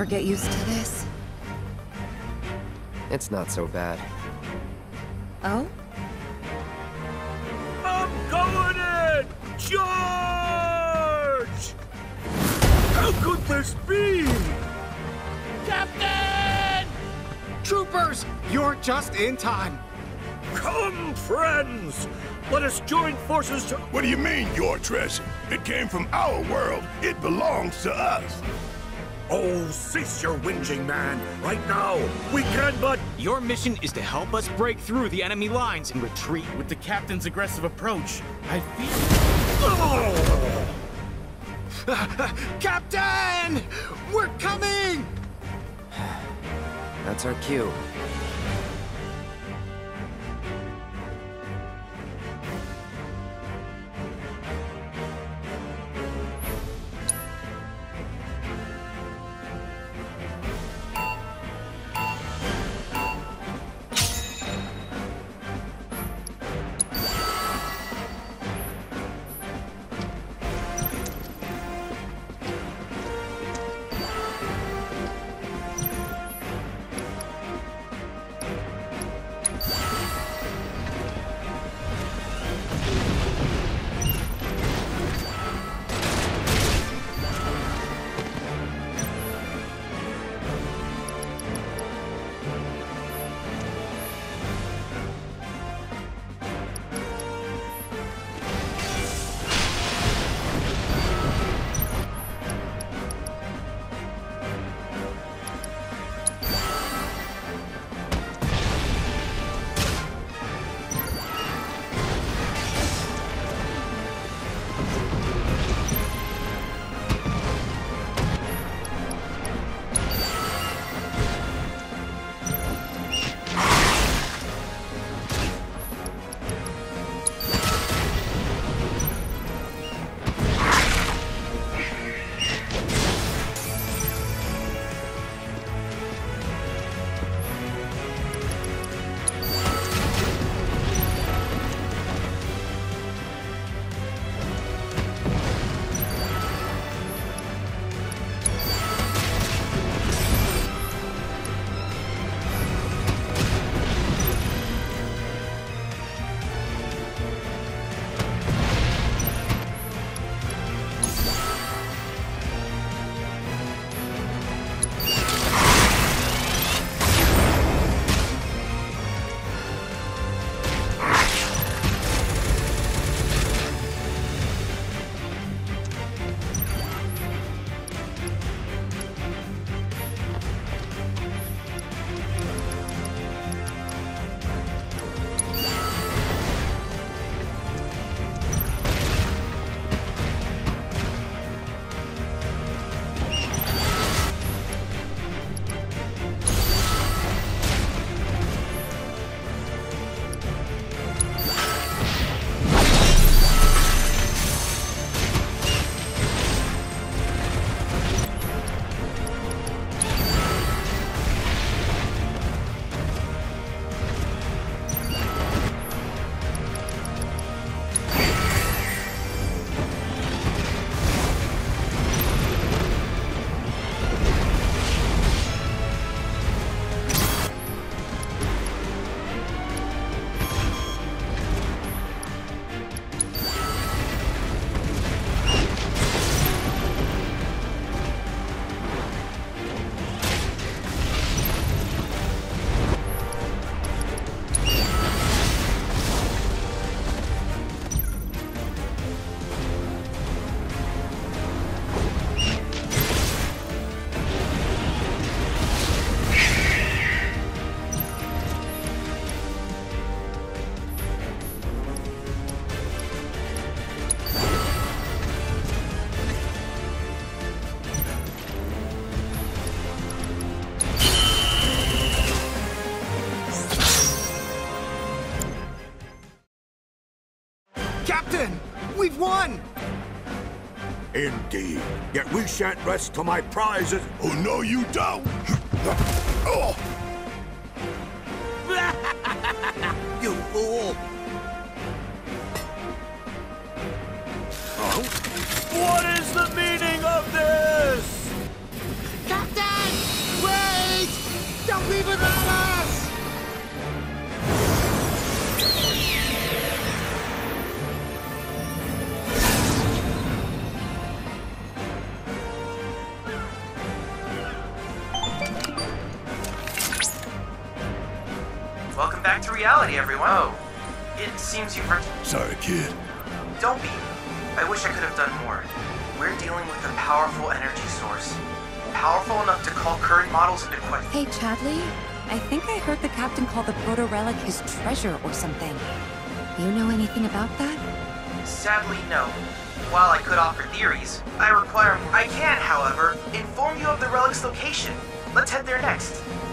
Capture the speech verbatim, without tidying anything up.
get used to this? It's not so bad. Oh? I'm going in! Charge! How could this be? Captain! Troopers, you're just in time. Come, friends! Let us join forces to... What do you mean, your treasure? It came from our world. It belongs to us. Oh, cease your whinging, man. Right now, we can but... Your mission is to help us break through the enemy lines and retreat. With the captain's aggressive approach, I feel... Oh! Captain! We're coming! That's our cue. Captain! We've won! Indeed. Yet we shan't rest till my prize is... Oh, no, you don't! Oh! You fool! Huh? What is the meaning of this? Captain! Welcome back to reality, everyone. Oh, it seems you've... Sorry, kid. Don't be. I wish I could have done more. We're dealing with a powerful energy source. Powerful enough to call current models into question. Hey, Chadley. I think I heard the captain call the proto-relic his treasure or something. You know anything about that? Sadly, no. While I could offer theories, I require more. I can, however, inform you of the relic's location. Let's head there next.